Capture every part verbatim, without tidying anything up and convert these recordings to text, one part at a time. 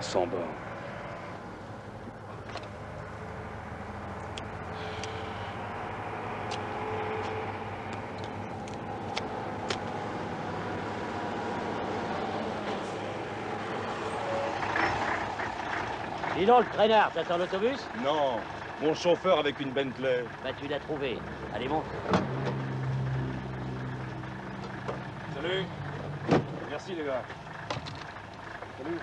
sans bornes. Dis donc, le traînard, t'attends l'autobus? Non, mon chauffeur avec une Bentley. Bah, tu l'as trouvé. Allez, monte. Salut. Merci, les gars. Salut.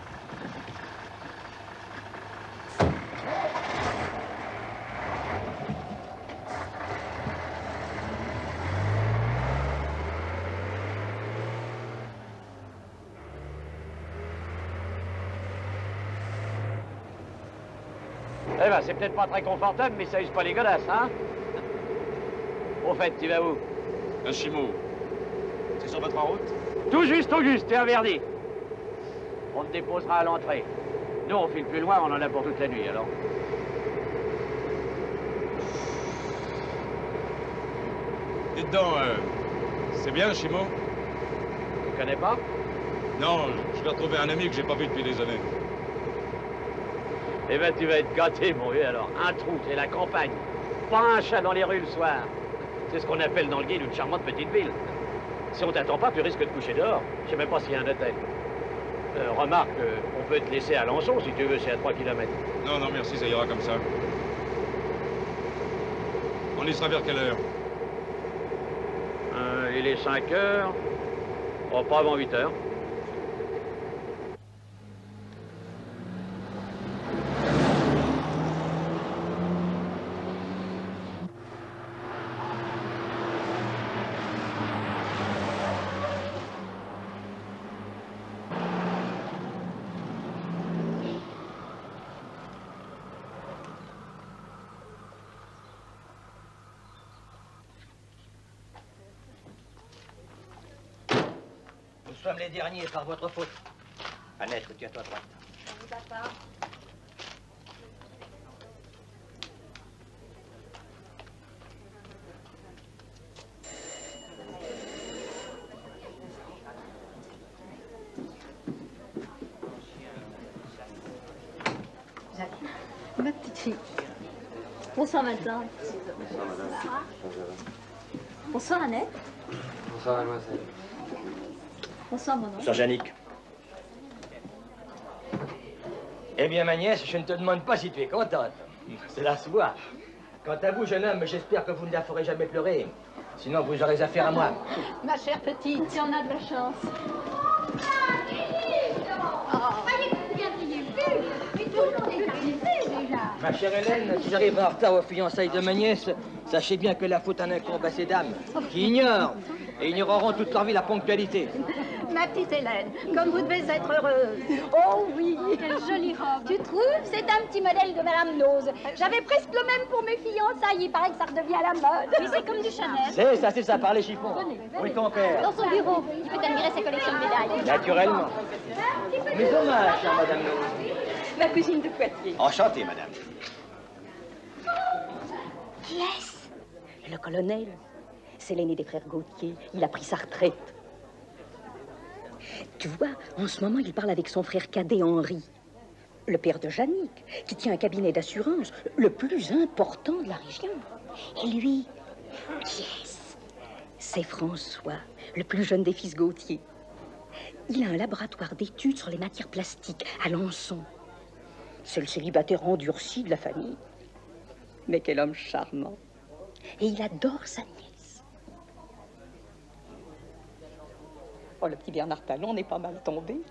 Eh ben, c'est peut-être pas très confortable, mais ça use pas les godasses, hein? Au fait, tu vas où? Un chimo. C'est sur votre route? Tout juste, tout juste, t'es à Verdi. On te déposera à l'entrée. Nous, on file plus loin, on en a pour toute la nuit, alors. Dites donc, euh, c'est bien, Chimo? Tu connais pas? Non, je vais retrouver un ami que j'ai pas vu depuis des années. Eh ben, tu vas être gâté, mon vieux, alors. Un trou, c'est la campagne. Pas un chat dans les rues le soir. C'est ce qu'on appelle dans le guide une charmante petite ville. Si on t'attend pas, tu risques de coucher dehors. Je sais même pas s'il y a un hôtel. Euh, remarque, euh, on peut te laisser à Lançon, si tu veux, c'est à trois kilomètres. Non, non, merci, ça ira comme ça. On y sera vers quelle heure? Euh, il est cinq heures. Oh, pas avant huit heures. Nous sommes les derniers par votre faute. Annette, tiens-toi droite. Oui, papa. Ma petite fille. Bonsoir, Vincent. Bonsoir, madame. Bonsoir, Annette. Bonsoir, mademoiselle. Bonsoir, mon oncle. Bonsoir, Jannick. Eh bien, ma nièce, je ne te demande pas si tu es contente. C'est la soie. Quant à vous, jeune homme, j'espère que vous ne la ferez jamais pleurer. Sinon, vous aurez affaire à moi. Ma chère petite, si on a de la chance. Ma chère Hélène, si j'arrive en retard aux fiançailles de ma nièce, sachez bien que la faute en incombe à ces dames, qui ignorent et ignoreront toute leur vie la ponctualité. Ma petite Hélène, comme vous devez être heureuse. Oh oui, quelle jolie robe. Tu trouves? C'est un petit modèle de Madame Nose. J'avais presque le même pour mes fiançailles. Il paraît que ça redevient à la mode. Oui, c'est comme du Chanel. C'est ça, c'est ça, par les chiffons. Où est ton père? Dans son bureau. Tu peux admirer sa collection de médailles. Naturellement. Mes hommages, chère Madame Nose. Ma cousine de Poitiers. Enchanté, madame. Laisse. Le colonel, c'est l'aîné des frères Gauthier. Il a pris sa retraite. Tu vois, en ce moment, il parle avec son frère cadet Henri, le père de Jannick, qui tient un cabinet d'assurance, le plus important de la région. Et lui, yes, c'est François, le plus jeune des fils Gauthier. Il a un laboratoire d'études sur les matières plastiques à Lançon. C'est le célibataire endurci de la famille. Mais quel homme charmant. Et il adore sa nièce. Oh, le petit Bernard Talon n'est pas mal tombé.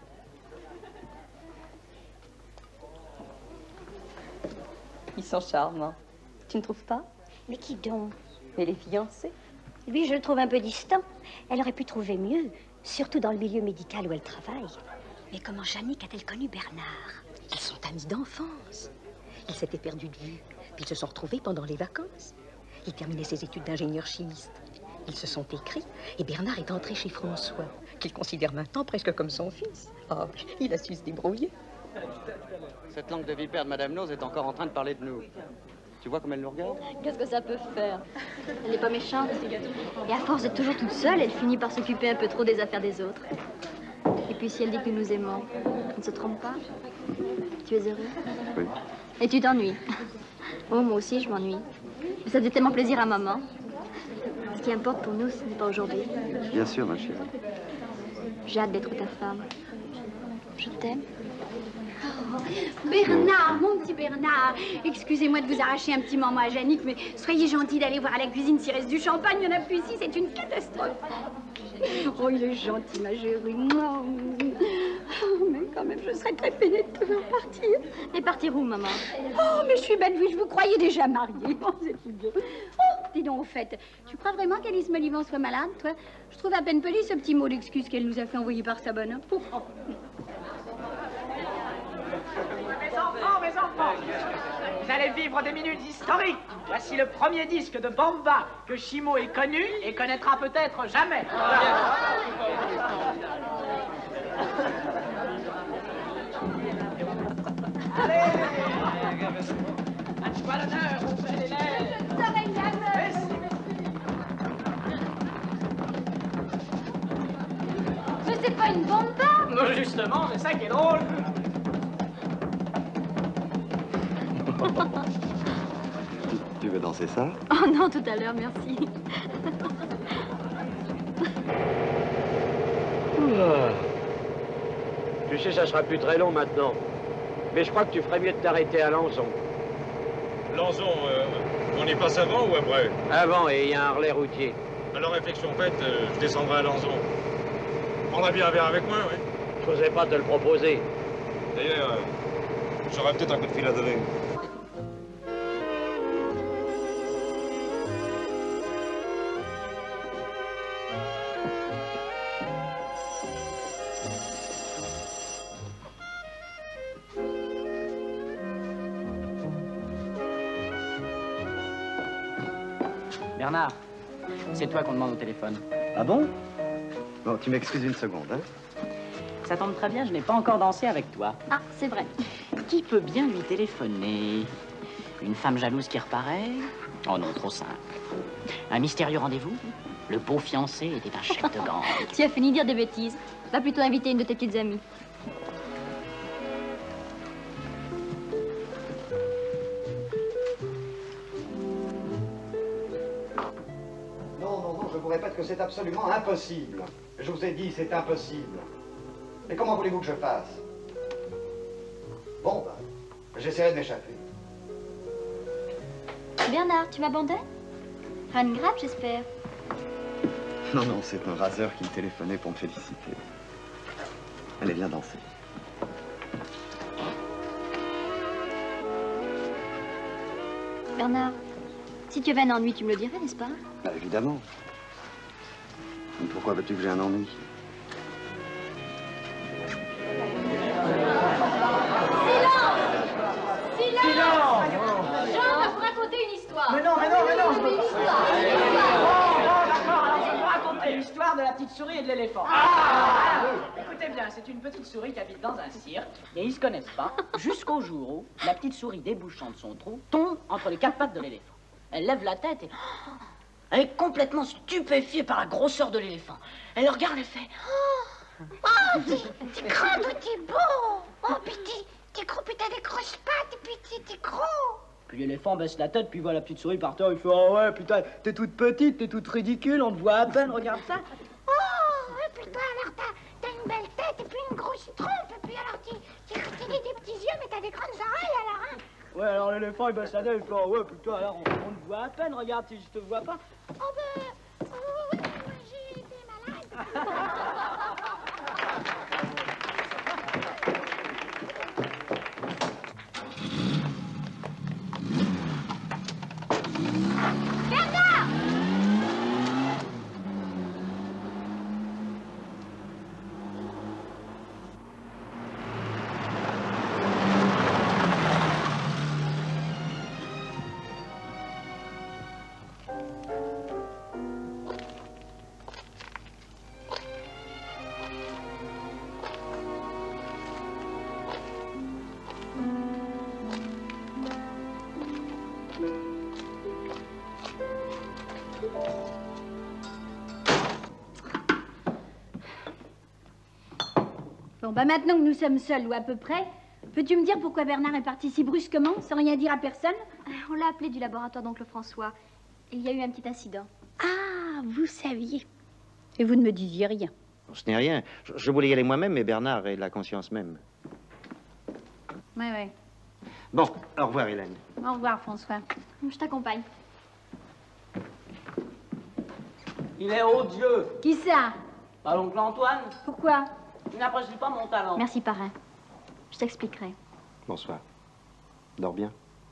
Ils sont charmants. Tu ne trouves pas? Mais qui donc? Mais les fiancés. Lui, je le trouve un peu distant. Elle aurait pu trouver mieux, surtout dans le milieu médical où elle travaille. Mais comment Jannick a-t-elle connu Bernard? Ils sont amis d'enfance. Ils s'étaient perdus de vue, puis ils se sont retrouvés pendant les vacances. Il terminait ses études d'ingénieur chimiste. Ils se sont écrits, et Bernard est entré chez François, qu'il considère maintenant presque comme son fils. Oh, il a su se débrouiller. Cette langue de vipère de Madame Nose est encore en train de parler de nous. Tu vois comme elle nous regarde? Qu'est-ce que ça peut faire? Elle n'est pas méchante. Et à force d'être toujours toute seule, elle finit par s'occuper un peu trop des affaires des autres. Et puis si elle dit que nous nous aimons, on ne se trompe pas? Tu es heureux? Oui. Et tu t'ennuies? Oh, moi aussi, je m'ennuie. Mais ça faisait tellement plaisir à maman. Ce qui importe pour nous, ce n'est pas aujourd'hui. Bien sûr, ma chérie. J'ai hâte d'être ta femme. Je t'aime. Oh, Bernard, mon petit Bernard, excusez-moi de vous arracher un petit moment à Jannick, mais soyez gentil d'aller voir à la cuisine s'il reste du champagne. Il n'y en a plus ici, c'est une catastrophe. Oh, il est gentil, ma chérie. Oh, mais quand même, je serais très peinée de te voir partir. Et partir où, maman? Oh, mais je suis belle, oui, je vous croyais déjà mariée. Oh, c'est tout bien. Oh, dis donc, au fait, tu crois vraiment qu'Alice Molivant soit malade, toi? Je trouve à peine poli ce petit mot d'excuse qu'elle nous a fait envoyer par sa bonne. Oh. Mes enfants, mes enfants, vous allez vivre des minutes historiques. Voici le premier disque de Bamba que Chimo ait connu et connaîtra peut-être jamais. Allez, un cheval d'honneur, on fait les lèvres. Mais c'est pas une Bamba. Non, justement, c'est ça qui est drôle. Tu veux danser ça? Oh non, tout à l'heure, merci. Ah. Tu sais, ça sera plus très long maintenant. Mais je crois que tu ferais mieux de t'arrêter à Lançon. Lançon, euh, on y passe avant ou après? Avant, et il y a un relais routier. Alors, réflexion faite, euh, je descendrai à Lançon. Prendras bien un verre avec moi, oui. Je n'osais pas te le proposer. D'ailleurs, euh, j'aurais peut-être un coup de fil à donner. Bernard, c'est toi qu'on demande au téléphone. Ah bon? Bon, tu m'excuses une seconde, hein? Ça tombe très bien, je n'ai pas encore dansé avec toi. Ah, c'est vrai. Qui peut bien lui téléphoner? Une femme jalouse qui reparaît? Oh non, trop simple. Un mystérieux rendez-vous? Le beau fiancé était un chef de gang. Tu as fini de dire des bêtises. Va plutôt inviter une de tes petites amies. Non, non, non, je vous répète que c'est absolument impossible. Je vous ai dit, c'est impossible. Mais comment voulez-vous que je fasse? Bon, ben, j'essaierai de m'échapper. Bernard, tu m'abandonnes? Rien de grave, j'espère. Non, non, c'est un raseur qui me téléphonait pour me féliciter. Allez, viens danser. Bernard, si tu avais un ennui, tu me le dirais, n'est-ce pas? Bah, évidemment. Mais pourquoi veux-tu que j'ai un ennui? Silence! Jean va vous raconter une histoire. Mais non, mais non, mais non, je Une veux- histoire. Oh, oh, d'accord, alors je vais vous raconter l'histoire de la petite souris et de l'éléphant. Ah, écoutez bien, c'est une petite souris qui habite dans un cirque, et ils se connaissent pas, jusqu'au jour où la petite souris, débouchant de son trou, tombe entre les quatre pattes de l'éléphant. Elle lève la tête et... Elle est complètement stupéfiée par la grosseur de l'éléphant. Elle le regarde et fait... Oh, t'es grand ou t'es beau. Oh, puis t'es gros, puis t'as des grosses pattes, et puis t'es gros. Puis l'éléphant baisse la tête, puis voit la petite souris par terre, il fait « Oh ouais, putain, t'es toute petite, t'es toute ridicule, on te voit à peine, regarde ça. » Oh, et puis toi, alors t'as une belle tête, et puis une grosse trompe, et puis alors t'as des, des petits yeux, mais t'as des grandes oreilles, alors, hein. Ouais, alors l'éléphant, il baisse la tête, il fait « Oh ouais, putain, alors on, on te voit à peine, regarde, si je te vois pas. » Oh, ben, oh, oui, moi j'ai été malade. Bon, bah maintenant que nous sommes seuls, ou à peu près, Peux-tu me dire pourquoi Bernard est parti si brusquement, sans rien dire à personne? On l'a appelé du laboratoire d'oncle François. Il y a eu un petit incident. Ah, vous saviez. Et vous ne me disiez rien. Ce n'est rien. Je, je voulais y aller moi-même, mais Bernard est de la conscience même. Oui, oui. Bon, au revoir, Hélène. Au revoir, François. Je t'accompagne. Il est odieux. Qui ça? Pas l'oncle Antoine. Pourquoi? Il n'apprécie pas mon talent. Merci, parrain. Je t'expliquerai. Bonsoir. Dors bien.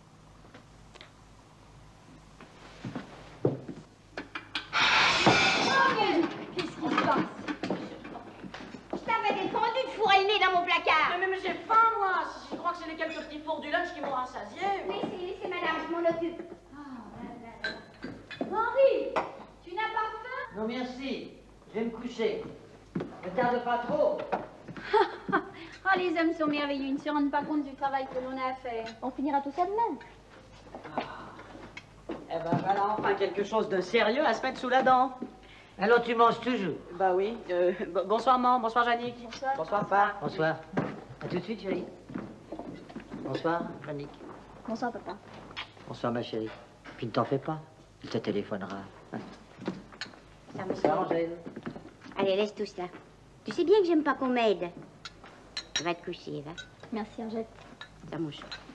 Qu'est-ce qui se passe? Je t'avais défendu de fourrer le nez dans mon placard. Mais, mais, mais j'ai faim, moi. Si je crois que c'est les quelques petits fours du lunch qui m'ont rassasié. Laissez, laissez, madame, je m'en occupe. Henri, tu n'as pas faim? Non, merci. Je vais me coucher. Ne tarde pas trop. Oh, les hommes sont merveilleux. Ils ne se rendent pas compte du travail que l'on a à faire. On finira tout ça demain. Eh ben voilà enfin quelque chose de sérieux à se mettre sous la dent. Alors tu manges toujours? Bah oui. Euh, bonsoir, maman. Bonsoir, Jannick. Bonsoir. Bonsoir, papa. Bonsoir. À tout de suite, chérie. Bonsoir, Jannick. Bonsoir, papa. Bonsoir, ma chérie. Puis ne t'en fais pas. Il te téléphonera. Ça me Bonsoir, Angèle. Allez, laisse tout cela. Tu sais bien que j'aime pas qu'on m'aide. Va te coucher, va. Merci, Angèle. Ça, mon chat.